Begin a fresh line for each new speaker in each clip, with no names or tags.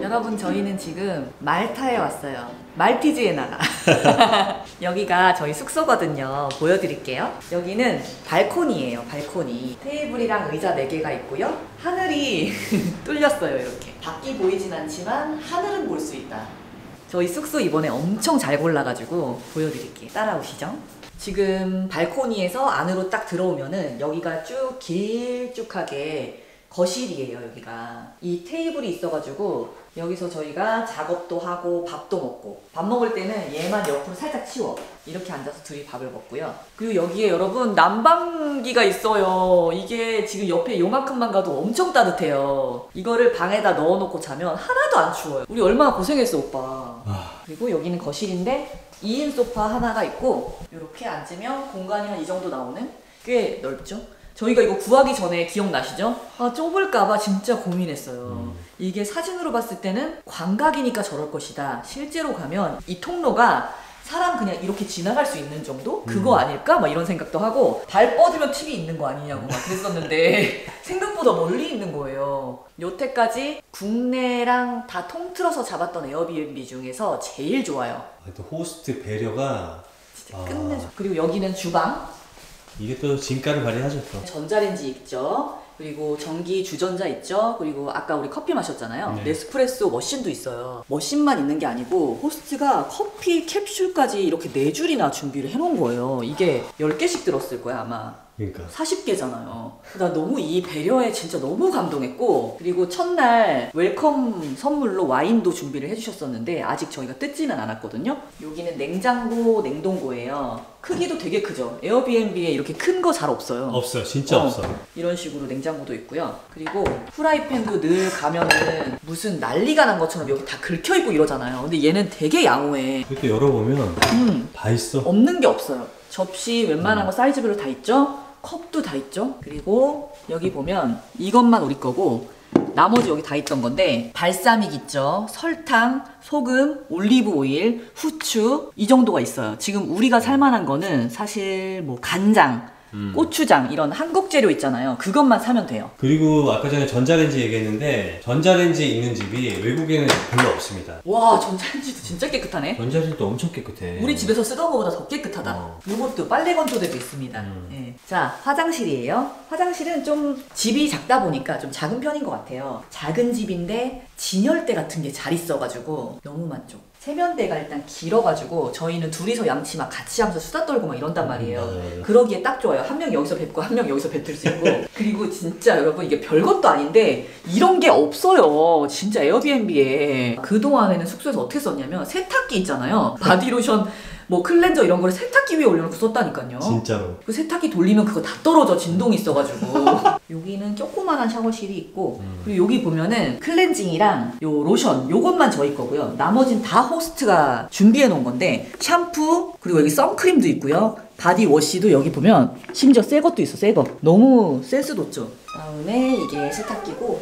여러분 저희는 지금 말타에 왔어요. 말티즈에 나가. 여기가 저희 숙소거든요. 보여드릴게요. 여기는 발코니예요. 발코니. 테이블이랑 의자 4개가 있고요. 하늘이 뚫렸어요. 이렇게. 밖이 보이진 않지만 하늘은 볼 수 있다. 저희 숙소 이번에 엄청 잘 골라가지고 보여드릴게요. 따라오시죠. 지금 발코니에서 안으로 딱 들어오면은 여기가 쭉 길쭉하게 거실이에요. 여기가 이 테이블이 있어가지고 여기서 저희가 작업도 하고 밥도 먹고, 밥 먹을 때는 얘만 옆으로 살짝 치워 이렇게 앉아서 둘이 밥을 먹고요. 그리고 여기에 여러분 난방기가 있어요. 이게 지금 옆에 요만큼만 가도 엄청 따뜻해요. 이거를 방에다 넣어놓고 자면 하나도 안 추워요. 우리 얼마나 고생했어 오빠. 그리고 여기는 거실인데 2인 소파 하나가 있고, 이렇게 앉으면 공간이 한 이 정도 나오는, 꽤 넓죠? 저희가 이거 구하기 전에 기억나시죠? 아, 좁을까봐 진짜 고민했어요. 이게 사진으로 봤을 때는 광각이니까 저럴 것이다. 실제로 가면 이 통로가 사람 그냥 이렇게 지나갈 수 있는 정도? 그거 아닐까? 막 이런 생각도 하고, 발 뻗으면 TV 있는 거 아니냐고 막 그랬었는데 생각보다 멀리 있는 거예요. 여태까지 국내랑 다 통틀어서 잡았던 에어비앤비 중에서 제일 좋아요.
또 호스트 배려가
진짜 끝내줘. 그리고 여기는 주방.
이게 또 진가를 발휘하죠. 또.
전자레인지 있죠. 그리고 전기 주전자 있죠. 그리고 아까 우리 커피 마셨잖아요.
네.
네스프레소 머신도 있어요. 머신만 있는 게 아니고 호스트가 커피 캡슐까지 이렇게 4줄이나 준비를 해놓은 거예요. 이게 10개씩 들었을 거야 아마.
그러니까
40개잖아요. 나 너무 이 배려에 진짜 너무 감동했고, 그리고 첫날 웰컴 선물로 와인도 준비를 해주셨었는데 아직 저희가 뜯지는 않았거든요. 여기는 냉장고, 냉동고예요. 크기도 되게 크죠. 에어비앤비에 이렇게 큰 거 잘 없어요.
없어요. 진짜 없어요.
이런 식으로 냉장고도 있고요. 그리고 후라이팬도 늘 가면은 무슨 난리가 난 것처럼 여기 다 긁혀있고 이러잖아요. 근데 얘는 되게 양호해.
이렇게 열어보면 다 있어.
없는 게 없어요. 접시 웬만한 거 사이즈별로 다 있죠? 컵도 다 있죠? 그리고 여기 보면 이것만 우리 거고 나머지 여기 다 있던 건데, 발사믹 있죠? 설탕, 소금, 올리브 오일, 후추, 이 정도가 있어요. 지금 우리가 살만한 거는 사실 뭐 간장, 고추장 이런 한국 재료 있잖아요. 그것만 사면 돼요.
그리고 아까 전에 전자레인지 얘기했는데 전자레인지 있는 집이 외국에는 별로 없습니다.
와, 전자레인지도 진짜 깨끗하네.
전자레인지도 엄청 깨끗해.
우리 집에서 쓰던 것보다 더 깨끗하다. 이것도 빨래 건조대도 있습니다. 네. 자, 화장실이에요. 화장실은 좀 집이 작다 보니까 좀 작은 편인 것 같아요. 작은 집인데 진열대 같은 게 잘 있어가지고 너무 만족. 세면대가 일단 길어가지고 저희는 둘이서 양치 막 같이 하면서 수다 떨고 막 이런단 말이에요. 그러기에 딱 좋아요. 한 명 여기서 뱉고 한 명 여기서 뱉을 수 있고. 그리고 진짜 여러분 이게 별것도 아닌데 이런 게 없어요. 진짜 에어비앤비에. 그동안에는 숙소에서 어떻게 썼냐면 세탁기 있잖아요. 바디로션 뭐 클렌저 이런 거를 세탁기 위에 올려놓고 썼다니까요.
진짜로.
그 세탁기 돌리면 그거 다 떨어져. 진동이 있어가지고. 여기는 조그만한 샤워실이 있고, 그리고 여기 보면은 클렌징이랑 요 로션 요것만 저희 거고요. 나머진 다 호스트가 준비해 놓은 건데, 샴푸, 그리고 여기 선크림도 있고요. 바디워시도 여기 보면 심지어 새 것도 있어. 새 거. 너무 센스 돋죠. 다음에 이게 세탁기고,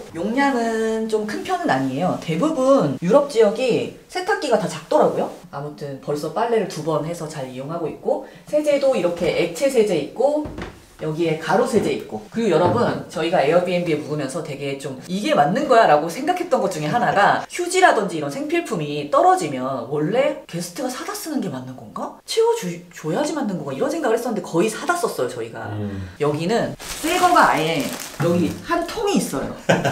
용량은 좀 큰 편은 아니에요. 대부분 유럽 지역이 세탁기가 다 작더라고요. 아무튼 벌써 빨래를 2번 해서 잘 이용하고 있고, 세제도 이렇게 액체 세제 있고 여기에 가루 세제 있고. 그리고 여러분 저희가 에어비앤비에 묵으면서 되게 좀 이게 맞는 거야 라고 생각했던 것 중에 하나가, 휴지라든지 이런 생필품이 떨어지면 원래 게스트가 사다 쓰는 게 맞는 건가? 채워줘야지 맞는 건가? 이런 생각을 했었는데 거의 사다 썼어요 저희가. 여기는 새 거가 아예 여기 한 통이 있어요.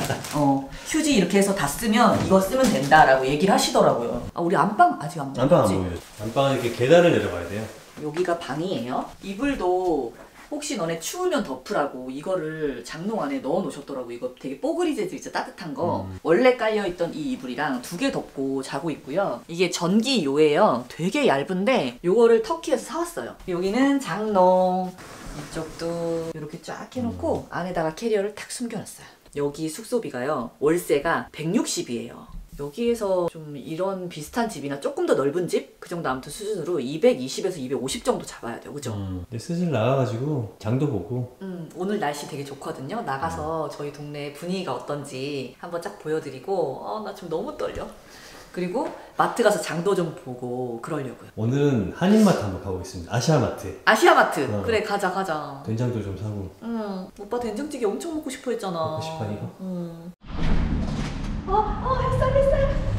휴지 이렇게 해서 다 쓰면 이거 쓰면 된다라고 얘기를 하시더라고요. 아, 우리 안방 아직 안
안방 안
보였지?
보여요. 안방은 이렇게 계단을 내려가야 돼요. 여기가
방이에요. 이불도 혹시 너네 추우면 덮으라고 이거를 장롱 안에 넣어 놓으셨더라고. 이거 되게 뽀글이 재질 진짜 따뜻한 거. 원래 깔려있던 이 이불이랑 2개 덮고 자고 있고요. 이게 전기요예요. 되게 얇은데 요거를 터키에서 사왔어요. 여기는 장롱, 이쪽도 이렇게 쫙 해놓고 안에다가 캐리어를 탁 숨겨놨어요. 여기 숙소비가요, 월세가 160이에요. 여기에서 좀 이런 비슷한 집이나 조금 더 넓은 집? 그 정도 아무튼 수준으로 220에서 250 정도 잡아야 돼요. 그죠?
근데 슬슬 나가가지고 장도 보고.
오늘 날씨 되게 좋거든요. 나가서 저희 동네 분위기가 어떤지 한번 쫙 보여드리고, 나 지금 너무 떨려. 그리고 마트 가서 장도 좀 보고 그러려고요.
오늘은 한인마트 한번 가보겠습니다. 아시아마트.
아시아마트. 그래, 가자.
된장도 좀 사고.
오빠 된장찌개 엄청 먹고 싶어 했잖아.
먹고 싶어 이거?
햇살.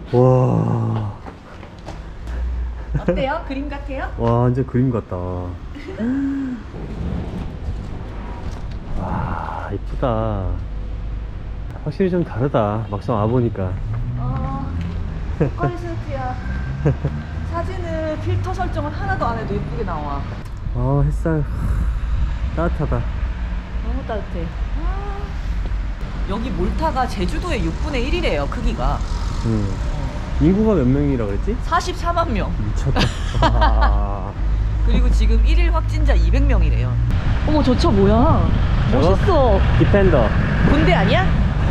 와,
어때요? 그림 같아요?
와, 완전 그림 같다. 와, 이쁘다. 확실히 좀 다르다. 막상 와보니까.
퀄리티야. 사진은 필터 설정을 하나도 안 해도 예쁘게 나와.
햇살 따뜻하다.
너무 따뜻해. 여기 몰타가 제주도의 6분의 1이래요, 크기가.
인구가 몇 명이라 그랬지?
44만 명.
미쳤다.
그리고 지금 1일 확진자 200명이래요. 어머, 저 차 뭐야?
저거?
멋있어.
디펜더.
군대 아니야?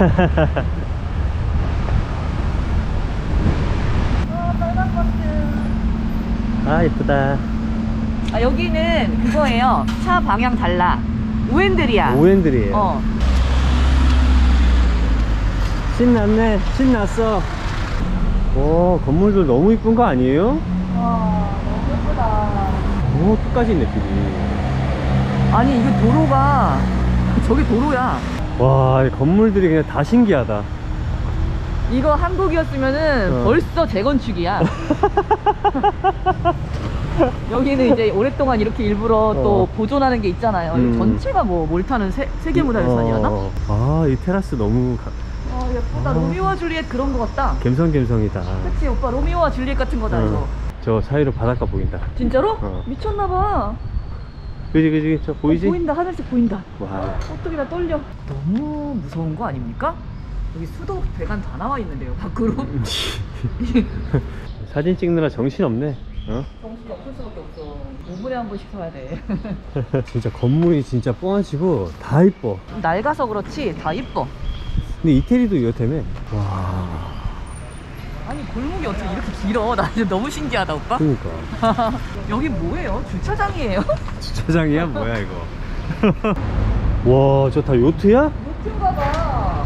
빨간 버스.
아, 이쁘다.
여기는 그거예요. 차 방향 달라. 우엔들이야.
오엔들이에요. 신났네. 신났어. 오, 건물들 너무 이쁜 거 아니에요?
와, 너무 예쁘다.
오, 끝까지 있네, 길이.
아니, 이거 도로가 저기 도로야.
와, 이 건물들이 그냥 다 신기하다.
이거 한국이었으면은
어.
벌써 재건축이야. 여기는 이제 오랫동안 이렇게 일부러 또 보존하는 게 있잖아요. 전체가 뭐 몰타는 세계문화유산이었나?
아, 이 테라스 너무
예쁘다. 로미오와 줄리엣 그런 거 같다.
갬성갬성이다.
그치 오빠, 로미오와 줄리엣 같은 거다 이거.
저 사이로 바닷가 보인다.
진짜로?
어.
미쳤나봐.
그지? 저 보이지?
보인다. 하늘색 보인다.
와.
어떻게 나 떨려. 너무 무서운 거 아닙니까? 여기 수도 배관 다 나와 있는데요, 밖으로.
사진 찍느라 정신없네.
정신이 없을 수밖에 없어. 5분에 한 번씩 서야 돼.
진짜 건물이 진짜 뻥치고 다 이뻐.
낡아서 그렇지 다 이뻐.
근데 이태리도 이렇다며. 와.
아니 골목이 어떻게 이렇게 길어? 나 이제 너무 신기하다 오빠.
그러니까.
여기 뭐예요? 주차장이에요?
주차장이야? 뭐야 이거. 와, 저 다 요트야?
요트인가 봐.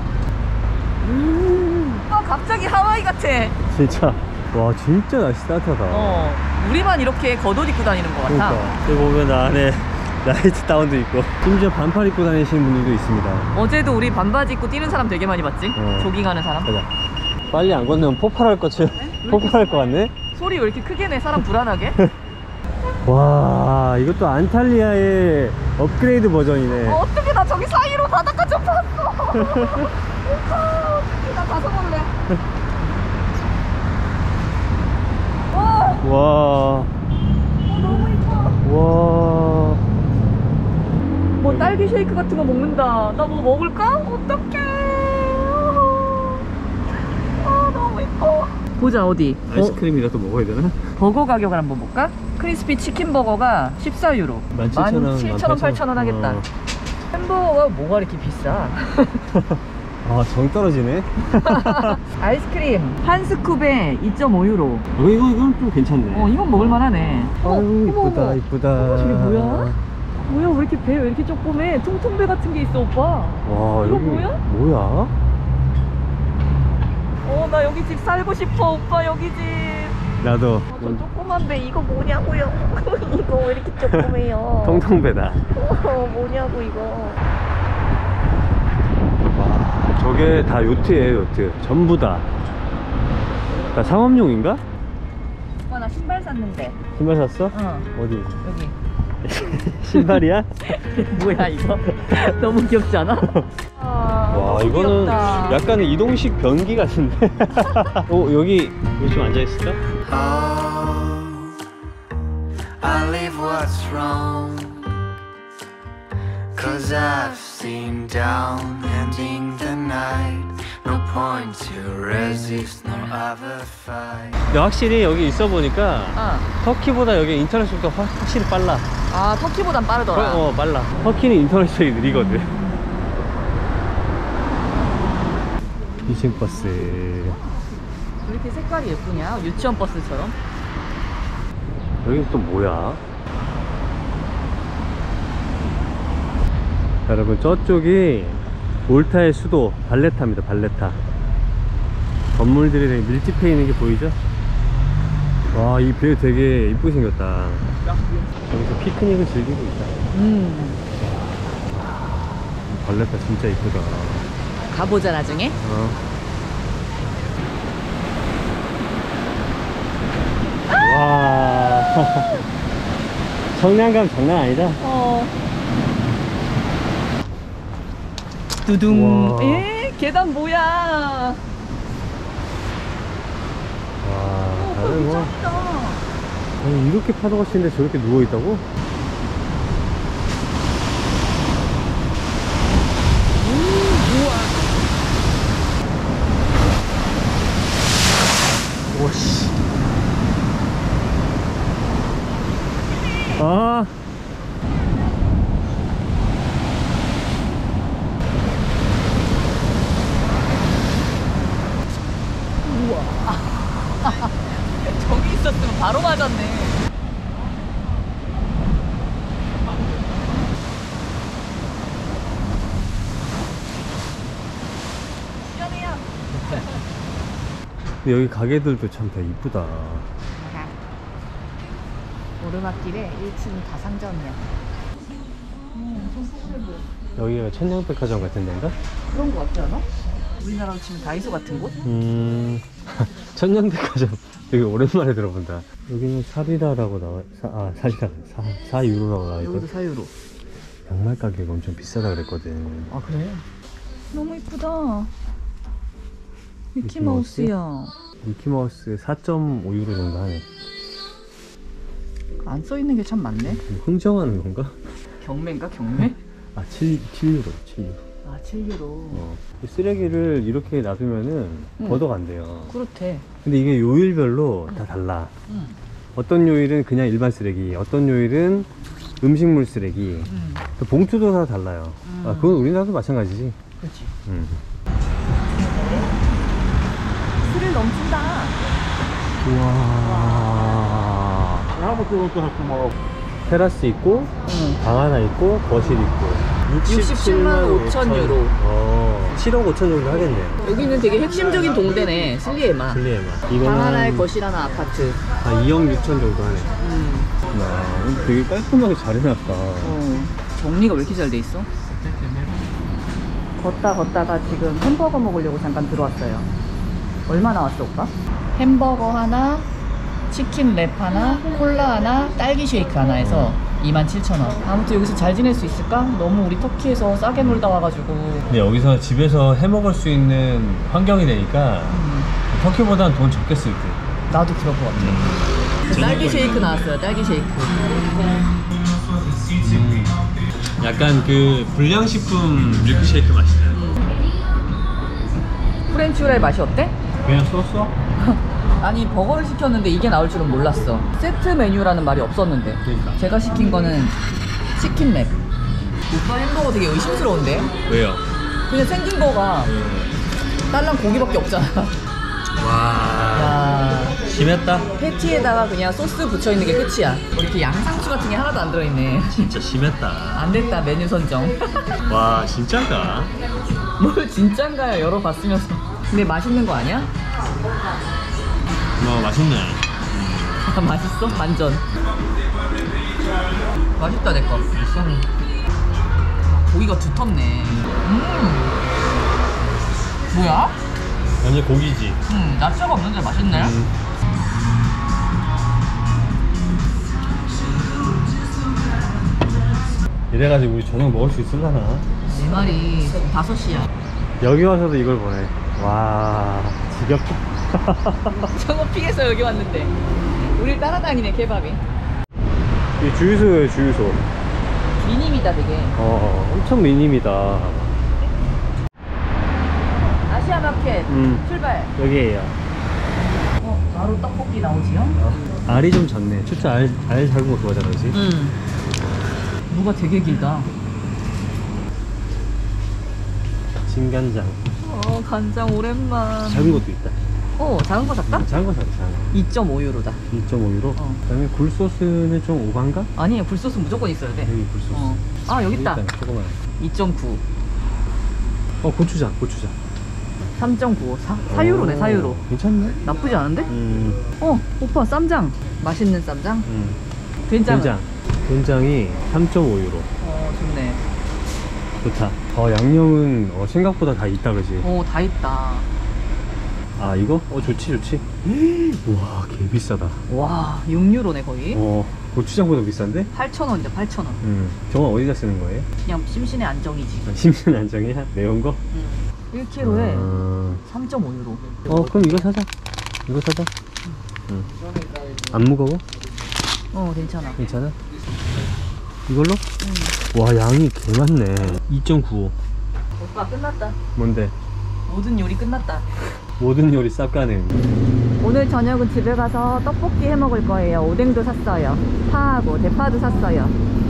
갑자기 하와이 같아.
진짜. 와, 진짜 날씨 따뜻하다.
우리만 이렇게 겉옷 입고 다니는 것 같아.
그러니까. 여기 보면 안에 나이트 다운도 있고, 심지어 반팔 입고 다니시는 분들도 있습니다.
어제도 우리 반바지 입고 뛰는 사람 되게 많이 봤지? 조깅하는 사람.
가자. 빨리 안 건너면 폭발할 것처럼. 폭발할 것 같네.
소리 왜 이렇게 크게 내? 사람 불안하게?
와, 이것도 안탈리아의 업그레이드 버전이네.
어떻게 나 저기 사이로 바닷가 좀 봤어. 어떻게 나 가서 볼래.
와.
너무 이뻐.
와.
뭐 딸기 쉐이크 같은 거 먹는다. 나 뭐 먹을까? 어떡해. 너무 이뻐. 보자 어디.
아이스크림이라도 먹어야 되나?
버거 가격을 한번 볼까? 크리스피 치킨 버거가 14유로.
17,000원,
8,000원 하겠다. 햄버거가 뭐가 이렇게 비싸?
아, 정 떨어지네.
아이스크림 한 스쿱에 2.5유로.
이건 좀 괜찮네.
이건 먹을만하네.
아유, 이쁘다, 이쁘다.
저게 뭐야? 뭐야, 왜 이렇게 배 왜 이렇게 조그매? 통통배 같은 게 있어 오빠.
와,
이거
여기
뭐야?
뭐야?
나 여기 집 살고 싶어 오빠. 여기 집.
나도.
저 조그만 배 이거 뭐냐고요? 이거 왜 이렇게 조그매요?
통통배다.
뭐냐고 이거.
와, 저게 다 요트예요, 요트. 전부 다. 다 상업용인가?
오빠 나 신발 샀는데.
신발 샀어? 어디?
여기.
신발이야?
뭐야 이거? 너무 귀엽지 않아?
와,
너무
이거는
귀엽다.
약간 이동식 변기 같은데? 여기 좀 앉아있을까?
I leave what's wrong, 'cause I've seen down ending the night. No point to resist nor ever fight.
근데 확실히 여기 있어 보니까 터키보다 여기 인터넷 속도가 확실히 빨라.
터키보단 빠르더라.
빨라. 터키는 인터넷 속이 느리거든. 비싱 버스.
왜 이렇게 색깔이 예쁘냐? 유치원 버스처럼.
여긴 또 뭐야? 자, 여러분, 저쪽이 몰타의 수도 발레타입니다. 발레타. 건물들이 되게 밀집해 있는 게 보이죠? 와, 이 배 되게 이쁘게 생겼다. 여기서 피크닉을 즐기고 있다. 발레타 진짜 이쁘다.
가보자 나중에.
청량감 장난 아니다.
두둥.
우와.
계단 뭐야?
와, 다른 거.
짱이다.
아니, 이렇게 파도가 치는데 저렇게 누워있다고? 오씨. 아.
저기 있었으면 바로 맞았네. 시원해요.
근데 여기 가게들도 참 다 이쁘다.
오르막길에 1층이 다 상점이야. 엄청 푸짐해 보여.
여기가 천냥백화점 같은 데인가?
그런 거 같지 않아? 우리나라로 치면 다이소 같은 곳?
천냥백화점 되게 오랜만에 들어본다. 여기는 사리라라고 나와. 사리라. 4유로라고 나와 있고.
여기도 사유로.
양말 가게가 엄청 비싸다 그랬거든.
아 그래? 너무 이쁘다.
미키마우스?
미키마우스야.
미키마우스 4.5유로 정도 하네.
안 써있는 게 참 많네.
흥정하는 건가?
경매인가 경매?
아, 7유로. 7유로.
아 7유로.
이 쓰레기를 이렇게 놔두면은 걷어가 안 돼요.
그렇대.
근데 이게 요일별로 다 달라. 어떤 요일은 그냥 일반 쓰레기, 어떤 요일은 음식물 쓰레기, 또 봉투도 다 달라요. 아, 그건 우리나라도 마찬가지지.
그렇지. 스릴 넘친다.
우와. 테라스 있고, 방 하나 있고, 거실 있고.
67만 5천 유로.
7억 5천 정도 하겠네.
여기는 되게 핵심적인 동대네. 슬리에마.
슬리에마.
방 하나에 거실 하나 아파트.
2억 6천 정도 하네. 와, 되게 깔끔하게 잘 해놨다.
정리가 왜 이렇게 잘 돼 있어? 걷다가 지금 햄버거 먹으려고 잠깐 들어왔어요. 얼마 나왔어 오빠? 햄버거 하나, 치킨 랩 하나, 콜라 하나, 딸기 쉐이크 하나 해서 27,000원. 아무튼 여기서 잘 지낼 수 있을까? 너무 우리 터키에서 싸게 놀다 와가지고.
근데 여기서 집에서 해 먹을 수 있는 환경이 되니까 터키보다는 돈 적게 쓸 듯.
나도 그럴 것 같아. 딸기 쉐이크 나왔어요. 딸기 쉐이크.
약간 그 불량식품 밀크쉐이크 맛이네.
프렌치 후라이 맛이 어때?
그냥 썼어?
아니 버거를 시켰는데 이게 나올 줄은 몰랐어. 세트 메뉴라는 말이 없었는데.
그러니까.
제가 시킨 거는 치킨 랩. 오빠 햄버거 되게 의심스러운데?
왜요?
그냥 생긴 거가 딸랑 고기밖에 없잖아.
와,
야,
심했다.
패티에다가 그냥 소스 붙여 있는 게 끝이야. 뭐 이렇게 양상추 같은 게 하나도 안 들어있네.
진짜 심했다.
안 됐다 메뉴 선정.
와, 진짜인가?
뭘 진짠가요? 열어봤으면서. 근데 맛있는 거 아니야?
맛있네.
아, 맛있어? 완전. 맛있다 내 거. 고기가 두텁네. 뭐야?
완전 고기지.
야채가 없는데 맛있네.
이래가지고 우리 저녁 먹을 수 있을라나?
내 말이 5시야.
여기 와서도 이걸 보네. 와, 지겹다.
저거 피해서 여기 왔는데 우릴 따라다니네 케밥이.
이 주유소예요, 주유소.
미님이다 되게.
엄청 미님이다.
아시아마켓 출발.
여기에요.
바로 떡볶이 나오지요?
알이 좀 졌네. 진짜 알 삶은 거 좋아하잖아, 그지?
무가 되게 길다.
진간장.
간장 오랜만.
작은 것도 있다.
작은 거 샀다?
작은 거 샀다, 작은 거.
2.5유로다.
2.5유로? 그다음에 굴소스는 좀 오반가?
아니 굴소스 무조건 있어야 돼.
여기 굴소스.
아 여기 있다.
조그만.
2.9.
고추장.
3.95. 4유로네 4유로.
괜찮네.
나쁘지 않은데? 오빠 쌈장. 맛있는 쌈장? 된장은?
된장이 3.5유로.
좋네.
좋다. 양념은 생각보다 다 있다, 그지?
다 있다.
아 이거? 좋지. 우와 개 비싸다.
와 6유로네 거의.
고추장보다 비싼데?
8,000원이다 8,000원.
정원 어디다 쓰는 거예요?
그냥 심신의 안정이지.
심슨 안정이야? 매운 거?
1kg에 3.5유로.
그럼 이거 사자. 안 무거워?
괜찮아.
괜찮아? 이걸로? 와 양이 개 많네. 2.95.
오빠 끝났다.
뭔데?
모든 요리 끝났다.
모든 요리 싹 가능.
오늘 저녁은 집에 가서 떡볶이 해 먹을 거예요. 오뎅도 샀어요. 파하고 대파도 샀어요.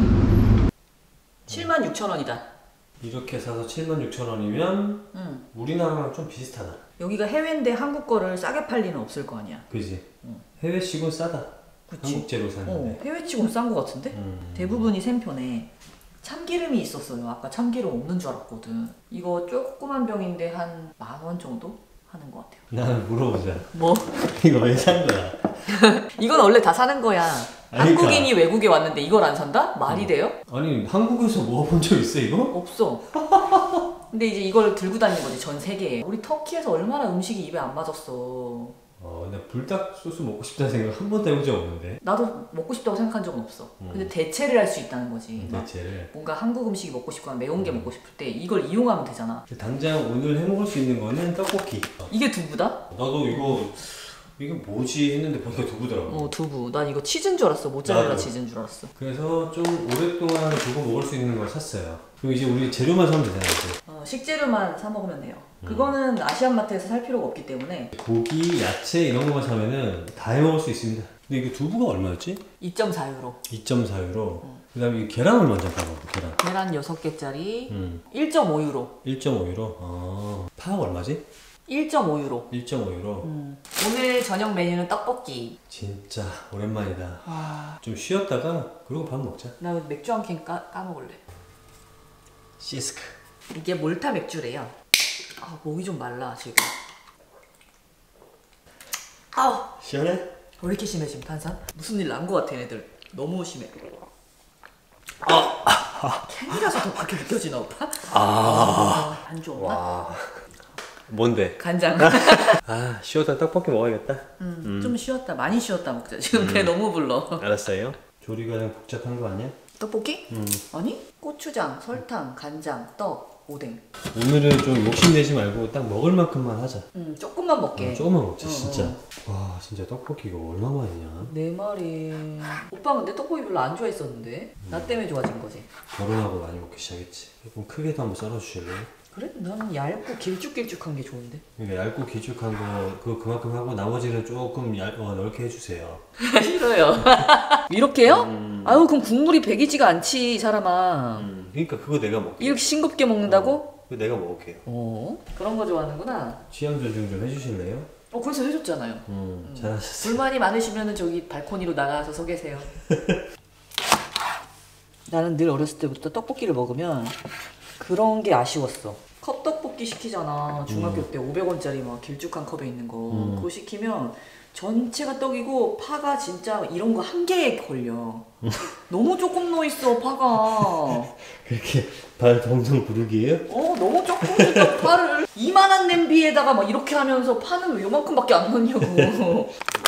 76,000원이다.
이렇게 사서 76,000원이면 우리나라랑 좀 비슷하다.
여기가 해외인데 한국 거를 싸게 팔리는 없을 거 아니야.
그지? 해외치곤 싸다.
그치?
한국 재료 사는데.
해외치고는 싼 거 같은데? 대부분이 샘표네. 참기름이 있었어요. 아까 참기름 없는 줄 알았거든. 이거 조그만 병인데 한 10,000원 정도 하는 것 같아요.
나는 물어보자.
뭐?
이거 왜 산 거야?
이건 원래 다 사는 거야.
그러니까.
한국인이 외국에 왔는데 이걸 안 산다? 말이 돼요?
아니 한국에서 먹어본 적 있어 이거?
없어. 근데 이제 이걸 들고 다니는 거지 전 세계에. 우리 터키에서 얼마나 음식이 입에 안 맞았어.
근데 불닭 소스 먹고 싶다는 생각 한 번도 해본 적 없는데.
나도 먹고 싶다고 생각한 적은 없어. 근데 대체를 할 수 있다는 거지.
대체를.
뭔가 한국 음식이 먹고 싶거나 매운 게 먹고 싶을 때 이걸 이용하면 되잖아.
당장 오늘 해 먹을 수 있는 거는 떡볶이.
이게 두부다?
나도 이게 뭐지 했는데 보니까 두부더라고.
두부. 난 이거 치즈인 줄 알았어. 모짜렐라
나도.
치즈인 줄 알았어.
그래서 좀 오랫동안 두고 먹을 수 있는 걸 샀어요. 그리고 이제 우리 재료만 사면 되잖아요. 이제.
식재료만 사 먹으면 돼요. 그거는 아시안마트에서 살 필요가 없기 때문에.
고기, 야채 이런 것만 사면은 다 해 먹을 수 있습니다. 근데 이게 두부가 얼마였지?
2.4유로.
2.4유로. 그다음에 이 계란을 먼저 봐봐.
계란 6개짜리 1.5유로.
1.5유로. 파 얼마지?
1.5유로.
1.5유로.
오늘 저녁 메뉴는 떡볶이.
진짜 오랜만이다. 좀 쉬었다가 그러고 밥 먹자.
나 맥주 한 캔 까먹을래.
시스크.
이게 몰타 맥주래요. 목이 좀 말라 지금. 아우
시원해?
왜 이렇게 심해 지금 탄산? 무슨 일 난 거 같아 얘네들. 너무 심해. 캔이라서 더 그렇게 느껴지나 오빠? 안 좋아?
뭔데?
간장.
쉬었다 떡볶이 먹어야겠다.
좀 쉬었다 많이 쉬었다 먹자. 지금 배 너무 불러.
알았어요. 조리가 좀 복잡한 거 아니야?
떡볶이? 아니 고추장, 설탕, 간장, 떡, 오뎅.
오늘은 좀 욕심내지 말고 딱 먹을 만큼만 하자.
조금만 먹게.
조금만 먹자 진짜. 와 진짜 떡볶이 이거 얼마만이냐?
내 말이. 오빠 근데 떡볶이 별로 안 좋아했었는데 나 때문에 좋아진 거지.
결혼하고 많이 먹기 시작했지. 조금 크게도 한번 썰어주실래요?
그래? 나는 얇고 길쭉길쭉한 게 좋은데.
그러니까 얇고 길쭉한 거 그거 그만큼 하고 나머지는 조금 넓게 해주세요.
싫어요. 이렇게요? 아유 그럼 국물이 배기지가 않지 이 사람아.
그러니까 그거 내가 먹게.
이렇게 싱겁게 먹는다고?
그거 내가 먹을게요.
그런 거 좋아하는구나.
취향 존중 좀 해주실래요?
그래서 해줬잖아요.
잘하셨어요.
불만이 많으시면 저기 발코니로 나가서 서 계세요. 나는 늘 어렸을 때부터 떡볶이를 먹으면 그런 게 아쉬웠어. 컵떡볶이 시키잖아. 중학교 때 500원짜리 막 길쭉한 컵에 있는 거. 그거 시키면 전체가 떡이고 파가 진짜 이런 거 한 개에 걸려. 너무 조금 넣어있어 파가.
그렇게 발 동동 부르기예요?
너무 조금 넣었다 파를. 이만한 냄비에다가 막 이렇게 하면서 파는 왜 요만큼밖에 안 넣냐고.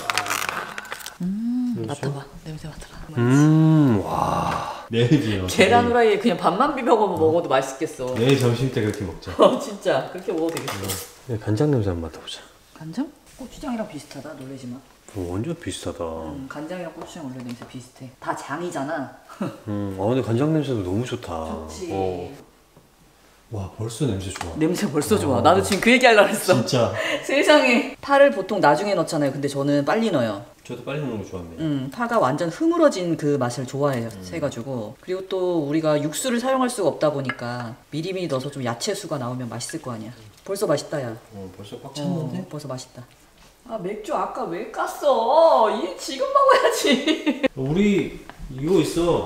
맡아봐. 냄새 맡아라.
와. 내일이요.
계란 후라이에 그냥 밥만 비벼 먹어도 맛있겠어.
내일 점심 때 그렇게 먹자.
진짜 그렇게 먹어도 되겠어.
간장 냄새 한번 맡아보자.
간장? 고추장이랑 비슷하다. 놀라지 마.
완전 비슷하다.
간장이랑 고추장 원래 냄새 비슷해. 다 장이잖아.
근데 간장 냄새도 너무 좋다.
좋지.
와 벌써 냄새 좋아.
냄새 벌써 좋아. 나도 지금 그 얘기 하려고 했어.
진짜.
세상에. 파를 보통 나중에 넣잖아요. 근데 저는 빨리 넣어요.
저도 빨리 먹는 거 좋아합니다.
파가 완전 흐물어진 그 맛을 좋아해요. 해가지고. 그리고 또 우리가 육수를 사용할 수가 없다 보니까 미리미리 넣어서 좀 야채 수가 나오면 맛있을 거 아니야. 벌써 맛있다 야.
벌써 꽉 찼는데?
벌써 맛있다. 맥주 아까 왜 깠어? 이 지금 먹어야지.
우리 이거 있어.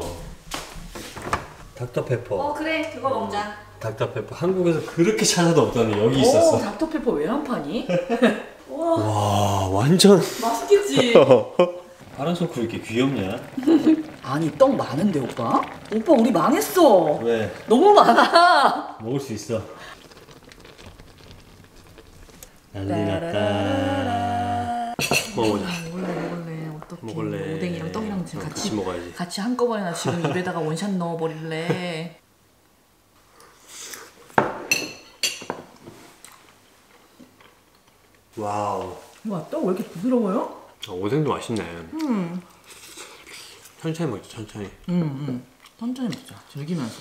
닥터페퍼.
그래 그거 먹자.
닥터페퍼 한국에서 그렇게 찾아도 없더니 여기 있었어.
닥터페퍼 왜 안 파니?
와 완전
맛있겠지.
파란 손으로 이렇게 귀엽냐?
아니 떡 많은데 오빠? 오빠 우리 망했어.
왜?
너무 많아.
먹을 수 있어. 난리났다. 먹어보자.
먹을래. 어떡해.
먹을래.
오뎅이랑 떡이랑 지금
같이 먹어야지.
같이 한꺼번에 나 지금 입에다가 원샷 넣어버릴래.
와우.
와, 떡 왜 이렇게 부드러워요?
오뎅도 맛있네. 천천히 먹자, 천천히.
천천히 먹자. 즐기면서.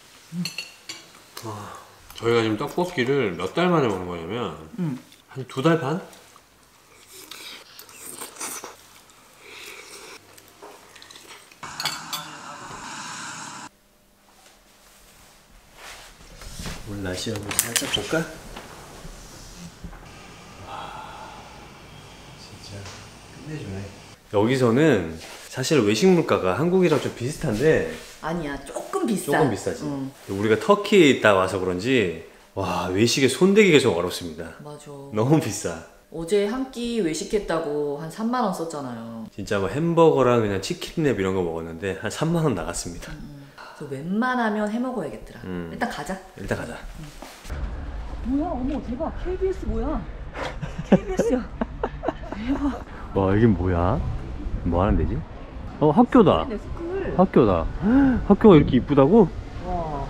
저희가 지금 떡볶이를 몇 달 만에 먹는 거냐면 한 2달 반? 오늘 날씨 한번 살짝 볼까? 와, 진짜 끝내주네. 여기서는 사실 외식 물가가 한국이랑 좀 비슷한데
아니야, 조금 비싸.
조금 비싸지. 우리가 터키에 있다 와서 그런지 와, 외식에 손대기가 좀 어렵습니다.
맞아.
너무 비싸.
어제 한 끼 외식했다고 한 3만 원 썼잖아요.
진짜 뭐 햄버거랑 그냥 치킨랩 이런 거 먹었는데 한 3만 원 나갔습니다.
그래서 웬만하면 해 먹어야겠더라. 일단 가자.
일단 가자.
뭐야, 어머 대박. KBS 뭐야? KBS야. 대박.
와, 이게 뭐야? 뭐 하는 데지? 학교다.
내 스쿨.
학교다. 학교가 이렇게 이쁘다고?
와.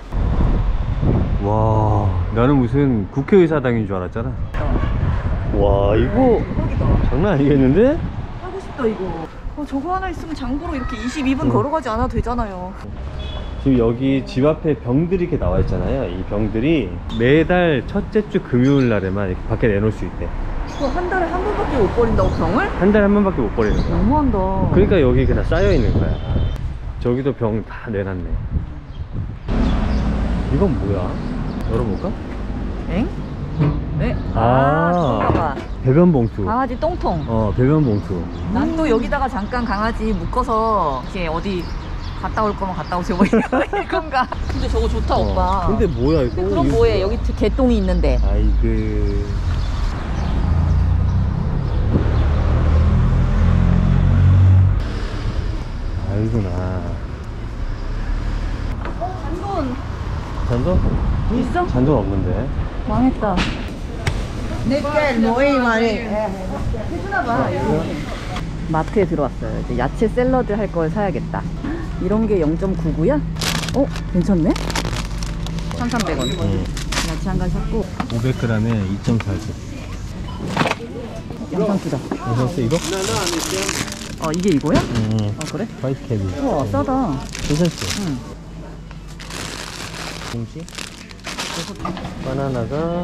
와, 나는 무슨 국회의사당인 줄 알았잖아. 와, 이거
대박이다.
장난 아니겠는데?
하고 싶다 이거. 저거 하나 있으면 장보러 이렇게 22분 걸어가지 않아도 되잖아요.
지금 여기 집 앞에 병들이 이렇게 나와 있잖아요. 이 병들이 매달 첫째 주 금요일 날에만 이렇게 밖에 내놓을 수 있대.
그거 한 달에 한 번밖에 못 버린다고 병을?
한 달에 한 번밖에 못 버리는 거야.
너무한다.
그러니까 여기 다 쌓여 있는 거야. 저기도 병 다 내놨네. 이건 뭐야? 열어볼까?
엥? 네?
아,
그런가 봐.
배변 봉투.
강아지 똥통.
배변 봉투.
난 또 여기다가 잠깐 강아지 묶어서 이렇게 어디 갔다 올 거면 갔다 오세요 뭐 이건가. 근데 저거 좋다 오빠.
근데 뭐야 이거?
그럼 뭐해? 여기 개똥이 있는데.
아이고. 아이구나.
잔돈
잔돈?
있어?
잔돈 없는데.
망했다.
해주나봐.
마트에 들어왔어요. 이제 야채 샐러드 할 걸 사야겠다. 이런 게 0.99야? 괜찮네? 1,300원. 야채 한 가지 샀고.
500g에 2.49.
양상추다.
괜찮았어 이거?
이게 이거야? 그래?
화이트 캐비.
우와, 싸다.
괜찮지?
응.
공시? 바나나가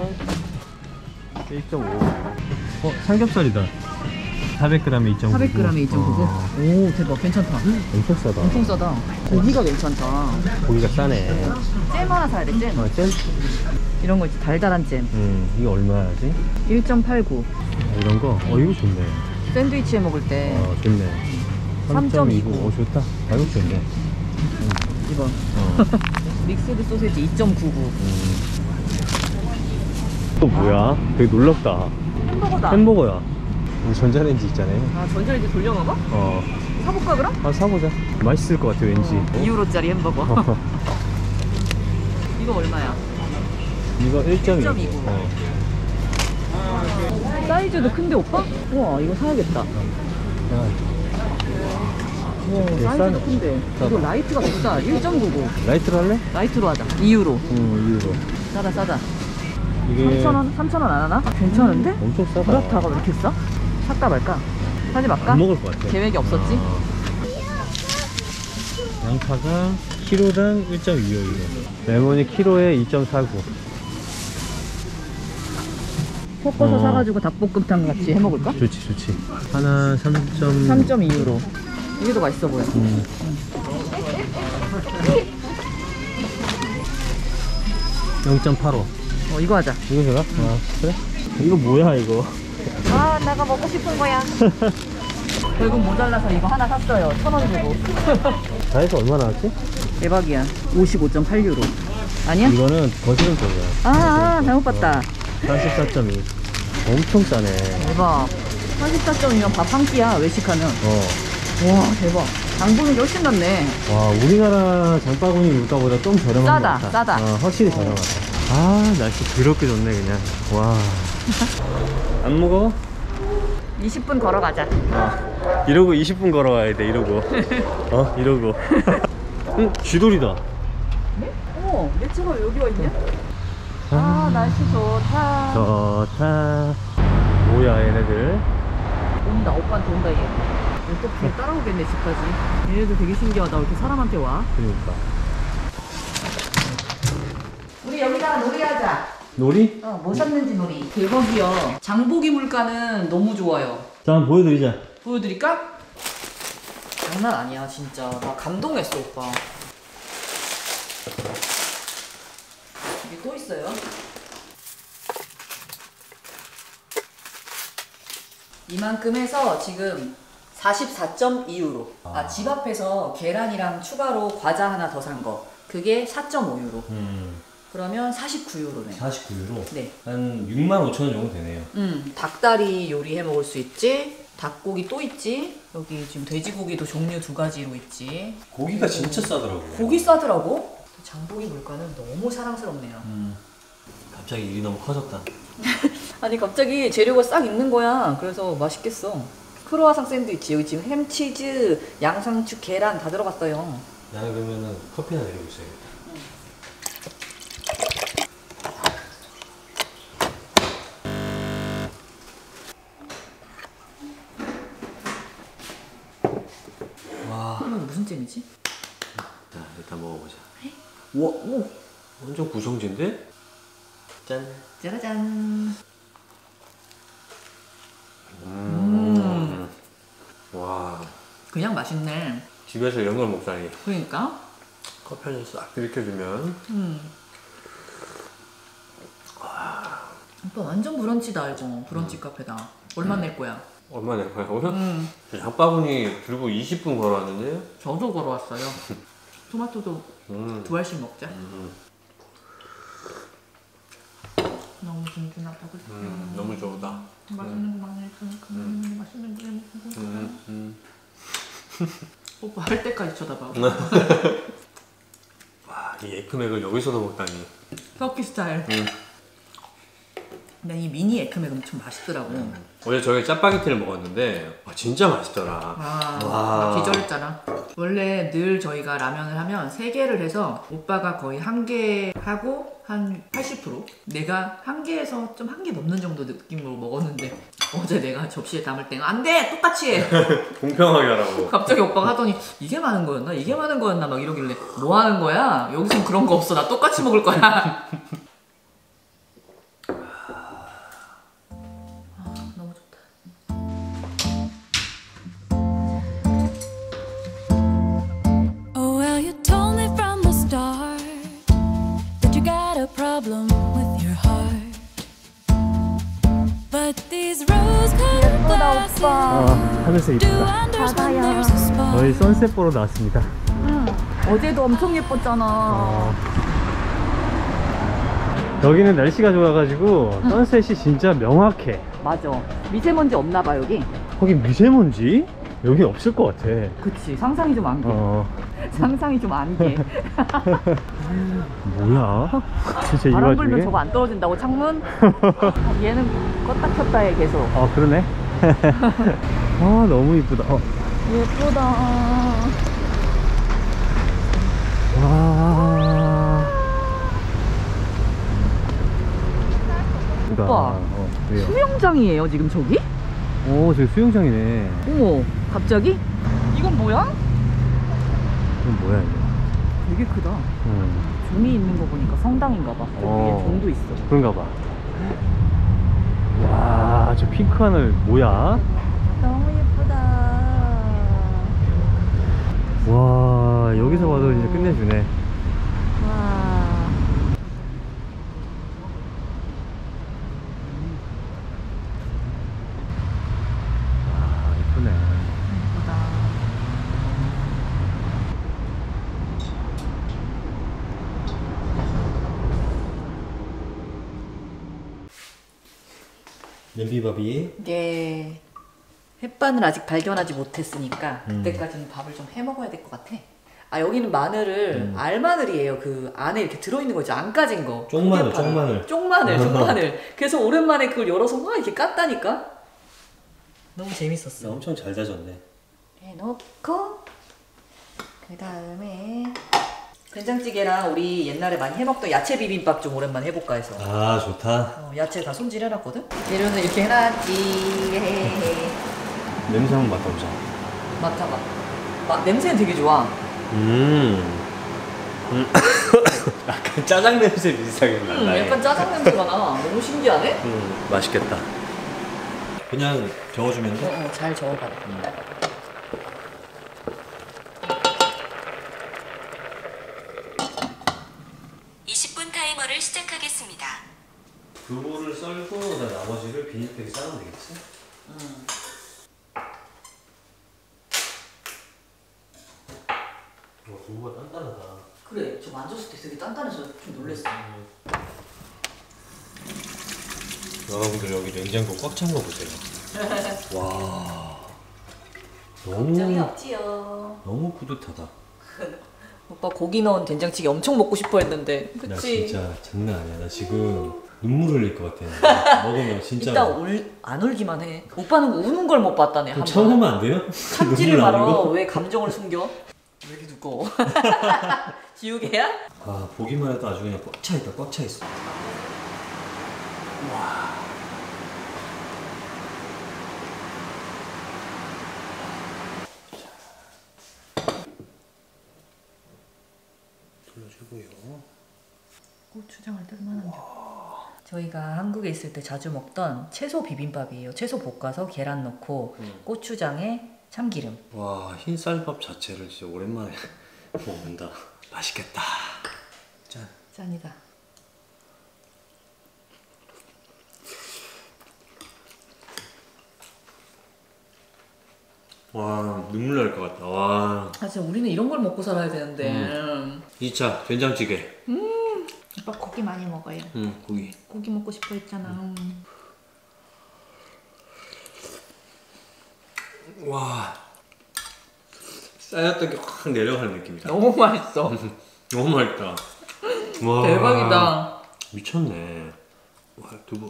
1.5. 삼겹살이다. 400g에 2.99.
400g에 2.99? 오, 대박. 괜찮다.
엄청 싸다.
엄청 싸다. 고기가 괜찮다.
고기가 싸네.
잼 하나 사야 돼, 잼.
잼?
이런 거 있지, 달달한 잼.
이거 얼마야지?
1.89.
이런 거? 이거 좋네.
샌드위치에 먹을 때.
좋네.
3.29.
좋다. 가격 좋네.
이거. 믹스드 소세지 2.99.
또 뭐야? 되게 놀랍다.
햄버거다.
햄버거야. 우리 전자레인지 있잖아요.
전자레인지 돌려 먹어? 사볼까 그럼?
사보자. 맛있을 것 같아 왠지.
2유로짜리 햄버거. 이거 얼마야?
이거 1.29.
1.29. 사이즈도 큰데 오빠? 우와, 이거 사야겠다. 우와, 사이즈도
싸네.
큰데. 이거 라이트가 비싸. 1.99.
라이트로 할래?
라이트로 하자. 2유로.
2유로.
싸다.
이게
3,000원? 3,000원 안 하나? 괜찮은데?
엄청 싸다.
브라타가 왜 이렇게 싸? 살까 말까? 사지 말까?
안 먹을 것 같아.
계획이 없었지?
양파가 키로당 1.25유로. 레몬이 키로에 2.49.
섞어서 사가지고 닭볶음탕 같이 해먹을까?
좋지. 하나
3.2유로. 이게 더 맛있어 보여.
0.85.
이거 하자.
이거 제가? 그래? 이거 뭐야 이거?
내가 먹고 싶은 거야. 결국 모자라서 이거 하나 샀어요. 1,000원 주고.
다해서 얼마 나왔지?
대박이야. 55.8유로. 아니야?
이거는 거실은 쪽이야.
잘못 봤다.
44.2. 엄청 싸네.
대박. 44.2면 밥 한 끼야, 외식하면. 와, 대박. 장보는 훨씬 낫네.
와, 우리나라 장바구니 물가보다 좀 저렴한
싸다,
것 같아.
싸다.
확실히 저렴하다. 아, 날씨 더럽게 좋네 그냥. 와. 안 무거워?
20분 걸어가자.
이러고 20분 걸어와야 돼. 이러고. 이러고. 응? 쥐돌이다.
네? 어머, 내 차가 왜 여기 와 있냐? 날씨 좋다.
좋다. 뭐야 얘네들.
온다, 오빠한테 온다 얘. 어떻게 따라오겠네 집까지. 얘네들 되게 신기하다. 왜 이렇게 사람한테 와?
그러니까.
우리 여기다가 놀이하자.
놀이?
뭐 샀는지 놀이. 대박이야. 장보기 물가는 너무 좋아요.
자, 한번 보여드리자.
보여드릴까? 장난 아니야 진짜. 나 감동했어 오빠. 이게 또 있어요. 이만큼 해서 지금 44.2유로. 집 앞에서 계란이랑 추가로 과자 하나 더 산 거. 그게 4.5유로. 그러면 49유로네.
49유로?
네.
한 65,000원 정도 되네요.
닭다리 요리해 먹을 수 있지. 닭고기 또 있지. 여기 지금 돼지고기도 종류 2가지로 있지.
고기가 진짜 싸더라고요.
고기 싸더라고. 장보기 물가는 너무 사랑스럽네요.
갑자기 일이 너무 커졌다.
아니 갑자기 재료가 싹 있는 거야. 그래서 맛있겠어. 크로와상 샌드위치 여기 지금 햄, 치즈, 양상추, 계란 다 들어갔어요.
나는 그러면은 커피나 내리고 있어야겠다. 와.
이건 무슨 잼이지?
자, 일단 먹어보자.
우와, 오,
완전 구성진데? 짠.
짜라잔.
와.
그냥 맛있네.
집에서 이런 걸 먹다니.
그러니까.
커피 한 잔 싹 들이켜주면.
오빠 완전 브런치다 이거. 브런치 카페다. 얼마 낼 거야?
얼마 낼 거야, 오늘? 장바구니 들고 20분 걸어왔는데요?
저도 걸어왔어요. 토마토도 2알씩 먹자. 너무 든든하다 그치?
너무 좋다.
맛있는 거 많이 했으니까 맛있는 거 해먹고 오빠 할 때까지 쳐다봐.
와, 이 에크맥을 여기서도 먹다니.
터키 스타일. 근데 이 미니 에크맥 엄청 맛있더라고.
어제 저희 짜파게티를 먹었는데 진짜 맛있더라. 와.
기절했잖아. 원래 늘 저희가 라면을 하면 3개를 해서 오빠가 거의 1개 하고 한 80%? 내가 1개에서 좀 1개 넘는 정도 느낌으로 먹었는데 어제 내가 접시에 담을 때는 안 돼! 똑같이 해!
공평하게 하라고.
갑자기 오빠가 하더니 이게 많은 거였나? 이게 많은 거였나? 막 이러길래 뭐 하는 거야? 여기선 그런 거 없어. 나 똑같이 먹을 거야. 너무 좋다.
Oh, well, you told me from the start that you got a problem with your heart. But these rose-colored glasses
하늘색
do
이쁘다.
understand there's a spot.
저희 선셋 보러 나왔습니다.
어제도 엄청 예뻤잖아.
여기는 날씨가 좋아가지고 선셋이 진짜 명확해.
맞아. 미세먼지 없나 봐 여기.
거긴 미세먼지? 여기 없을 것 같아.
그치. 상상이 좀 안 돼. 상상이 좀 안 돼.
뭐야? 진짜 이
바람 불면
와중에?
저거 안 떨어진다고 창문? 얘는 껐다 켰다 해 계속.
그러네. 아, 너무 이쁘다.
예쁘다.
와.
오빠,
왜요?
수영장이에요 지금 저기?
오, 저기 수영장이네.
어머, 갑자기? 이건 뭐야?
이건 뭐야, 이거?
되게 크다. 종이 있는 거 보니까 성당인가 봐. 저 위에 종도 있어.
그런가 봐. 와, 저 핑크 하늘 뭐야?
너무 예쁘다.
와, 여기서 봐도 이제 끝내주네.
와.
예쁘네.
예쁘다.
냄비밥이.
네. 햇반을 아직 발견하지 못했으니까 그때까지는 밥을 좀 해 먹어야 될 것 같아. 아 여기는 마늘을 알마늘이에요. 그 안에 이렇게 들어있는 거 있죠. 안 까진 거.
쪽마늘,
그게 파는.
쪽마늘.
쪽마늘. 그래서 오랜만에 그걸 열어서 막 이렇게 깠다니까. 너무 재밌었어.
엄청 잘 다졌네.
해놓고 그 다음에 된장찌개랑 우리 옛날에 많이 해먹던 야채 비빔밥 좀 오랜만에 해볼까 해서.
아 좋다.
야채 다 손질해놨거든? 재료는 이렇게 해놨지.
냄새 한번 맡아보자.
맡아봐. 냄새는 되게 좋아.
약간 짜장 냄새 비슷하게 나네.
약간 짜장 냄새가 나. 너무 신기하네?
맛있겠다. 그냥 저어주면 돼?
잘 저어봐.
20분 타이머를 시작하겠습니다.
두부를 썰고 나머지를 비닐팩에 싸면 되겠지? 두부가 단단하다.
그래, 저 만졌을 때 되게 단단해서 좀 놀랬어.
여러분들 여기 냉장고 꽉 찬 거 보세요. 와,
걱정이 없지요.
너무 뿌듯하다.
오빠 고기 넣은 된장찌개 엄청 먹고 싶어 했는데,
나
그치?
진짜 장난 아니야. 나 지금 눈물 흘릴 것 같아. 먹으면 진짜.
이따 안 울기만 해. 오빠는 우는 걸 못 봤다네.
그럼 참으면 안 돼요?
참지를
눈물 나는
말아.
거?
왜 감정을 숨겨? 왜 이렇게 두꺼워? 지우개야?
아, 보기만 해도 아주 그냥 꽉 차 있다. 꽉 차 있어. 돌려주고요.
고추장을 뜰만한 저희가 한국에 있을 때 자주 먹던 채소 비빔밥이에요. 채소 볶아서 계란 넣고 고추장에 참기름.
와, 흰쌀밥 자체를 진짜 오랜만에 먹는다. 맛있겠다. 짠.
짠이다.
와, 눈물 날 것 같다. 와.
사실 우리는 이런 걸 먹고 살아야 되는데.
2차 된장찌개.
오빠 고기 많이 먹어요.
고기.
고기 먹고 싶어 했잖아.
와, 쌓였던 게 확 내려가는 느낌이다.
너무 맛있어.
너무 맛있다. 와,
대박이다.
미쳤네. 와, 두부.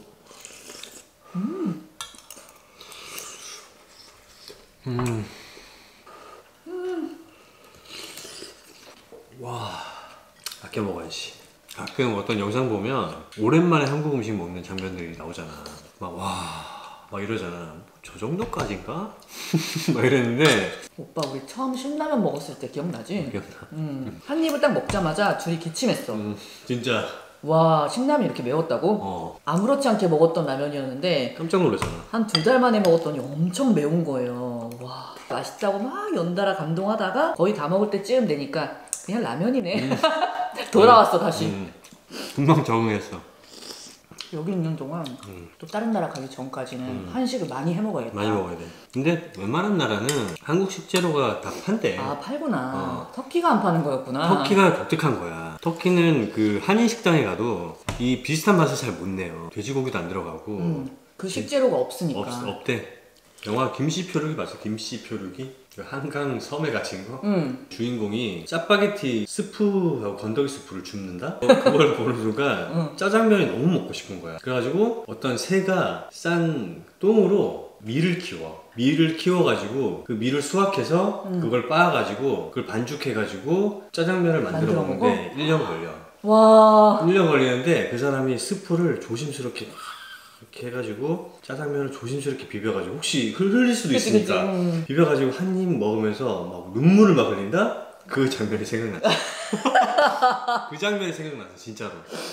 와, 아껴 먹어야지. 가끔 어떤 영상 보면 오랜만에 한국 음식 먹는 장면들이 나오잖아. 막 이러잖아. 저 정도까지인가? 막 이랬는데.
오빠 우리 처음 신라면 먹었을 때 기억나지?
기억나.
한 입을 딱 먹자마자 둘이 기침했어.
진짜.
와, 신라면이 이렇게 매웠다고? 아무렇지 않게 먹었던 라면이었는데
깜짝 놀랐잖아.
한 2달 만에 먹었더니 엄청 매운 거예요. 와, 맛있다고 막 연달아 감동하다가 거의 다 먹을 때쯤 되니까 그냥 라면이네. 돌아왔어 다시.
금방 적응했어.
여기 있는 동안 또 다른 나라 가기 전까지는 한식을 많이 해 먹어야겠다.
많이 먹어야 돼. 근데 웬만한 나라는 한국식 재료가 다 판대.
아, 팔구나. 터키가 안 파는 거였구나.
터키가 독특한 거야. 터키는 그 한인 식당에 가도 이 비슷한 맛을 잘 못 내요. 돼지고기도 안 들어가고.
그 식재료가 없으니까.
없대. 영화 김씨표류기 봤어? 김씨표류기? 그 한강 섬에 갇힌 거? 주인공이 짜파게티 스프하고 건더기 스프를 줍는다? 그걸 보는 순간 짜장면이 너무 먹고 싶은 거야. 그래가지고 어떤 새가 싼 똥으로 밀을 키워. 밀을 키워가지고 그 밀을 수확해서 그걸 빻아가지고 그걸 반죽해가지고 짜장면을 만들어 먹는데 1년 걸려.
와.
1년 걸리는데 그 사람이 스프를 조심스럽게 이렇게 해가지고 짜장면을 조심스럽게 비벼가지고 혹시 흘릴 수도 있으니까 비벼가지고 한 입 먹으면서 막 눈물을 막 흘린다? 그 장면이 생각났어. 그 장면이 생각났어 진짜로.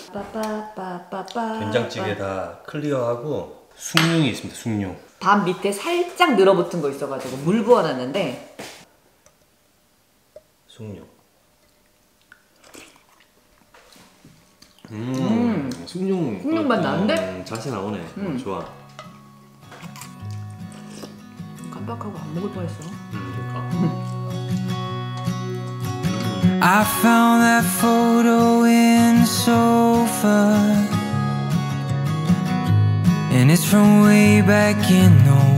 된장찌개 다 클리어하고 숭늉이 있습니다. 숭늉.
밥 밑에 살짝 늘어붙은 거 있어가지고 물 부어놨는데
숭늉. 숭늉
맛 나는데?
자세 나오네. 좋아.
깜빡하고 안 먹을 뻔했어.
I found that photo in the sofa, and it's from way back in